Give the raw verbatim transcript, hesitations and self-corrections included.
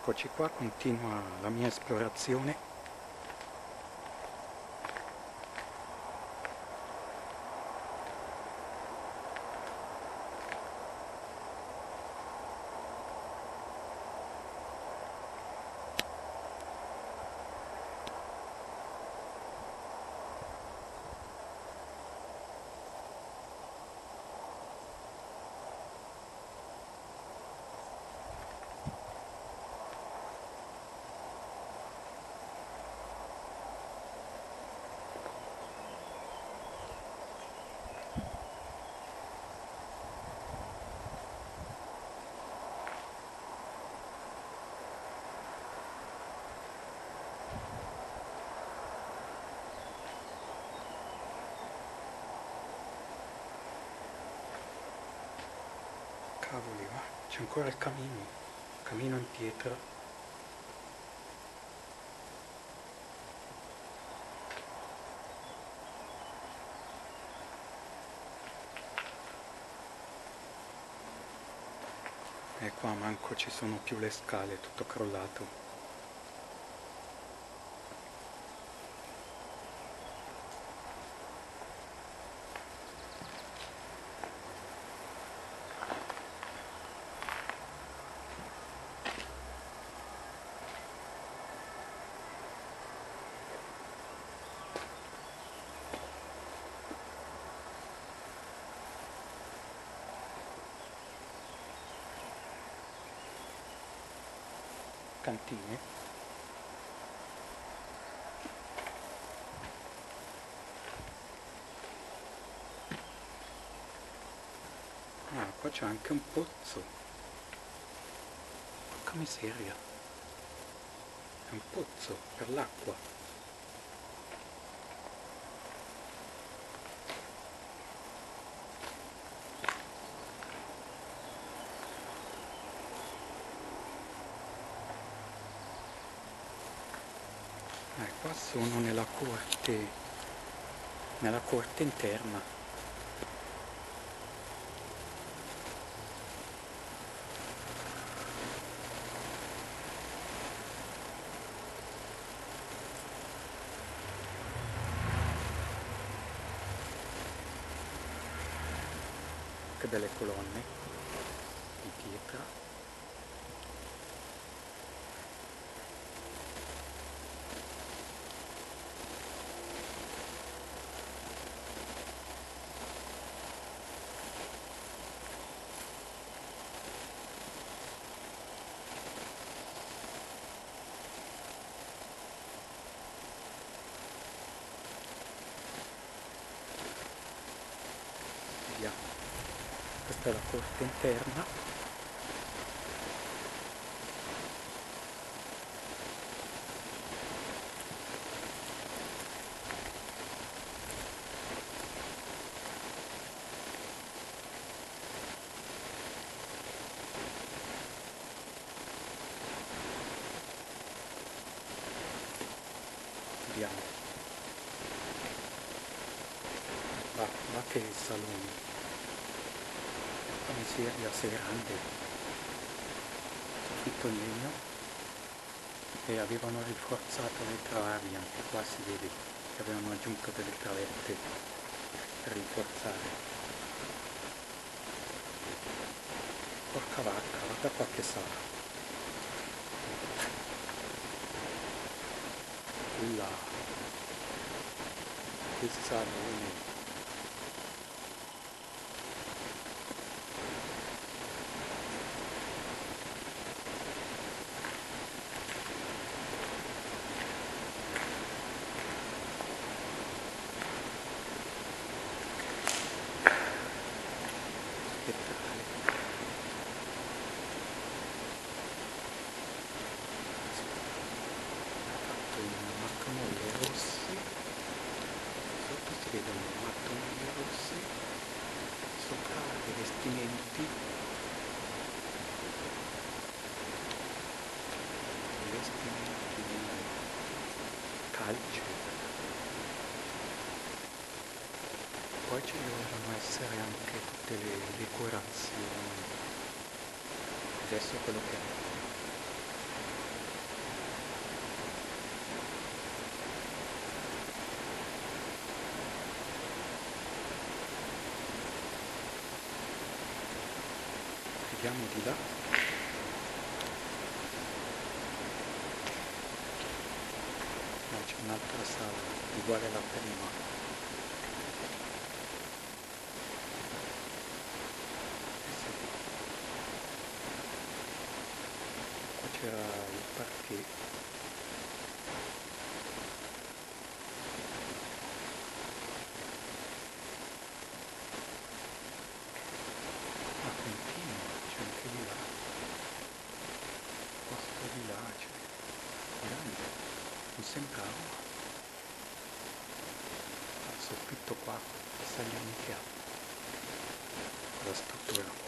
Eccoci qua, continua la mia esplorazione. Cavoli, va, c'è ancora il camino, camino in pietra. E qua manco ci sono più le scale, tutto crollato. Cantine. Ah, qua c'è anche un pozzo. Porca miseria. È un pozzo per l'acqua. Eh, qua sono nella corte, nella corte interna. Che belle colonne di pietra. Vediamo. Questa è la corte interna. Vediamo. Va, va che il salone. La miseria se grande, tutto in legno, e avevano rinforzato le travi, anche qua si vede che avevano aggiunto delle travette per rinforzare. Porca vacca, guarda qua che sala. Là, che salone. Mattonelle rosse, sotto si vedono mattonelle rosse, sopra dei vestimenti, dei vestimenti di calce. Poi ci dovevano essere anche tutte le decorazioni. Adesso quello che è. andiamo di là. No, c'è un'altra sala uguale alla prima. Eh sì. Qua c'era il parquet. Ma continua, c'è anche di là. Posto di là, c'è. Grande. Non sembrava. Ah, soffitto qua, chissà gli anni che ha. La struttura.